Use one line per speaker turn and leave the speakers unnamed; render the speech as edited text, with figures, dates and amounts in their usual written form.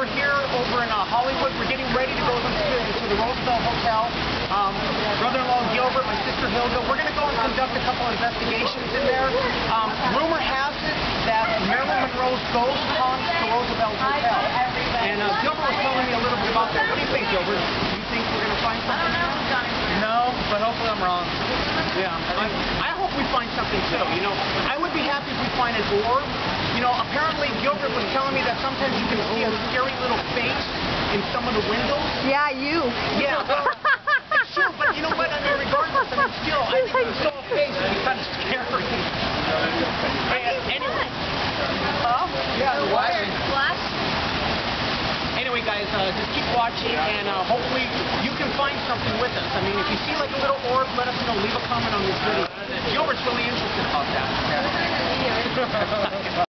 we're here over in Hollywood. We're getting ready to go to the Roosevelt Hotel. Brother-in-law Gilbert, my sister Hilda. We're going to go and conduct a couple of investigations in there. Rumor has it that Marilyn Monroe's ghost haunts the Roosevelt Hotel. And Gilbert was telling me a little bit about that. What do you think, Gilbert? Do you think we're going to find something?
No, but hopefully I'm wrong.
Yeah, I hope we find something too. You know, I would be happy if we find an orb. You know, apparently Gilbert was telling me that sometimes you can see a scary little face in some of the windows.
Yeah, you.
Yeah, well, it's true, but you know what? I mean, regardless, I mean, still, I think we saw a face and it's kind of scary. Anyway. Huh? Yeah, the wire. Anyway, guys, just keep watching, and hopefully you can find something with us. I mean, if you see like a little orb, let us know. Leave a comment on this video. Gilbert's really interested about that.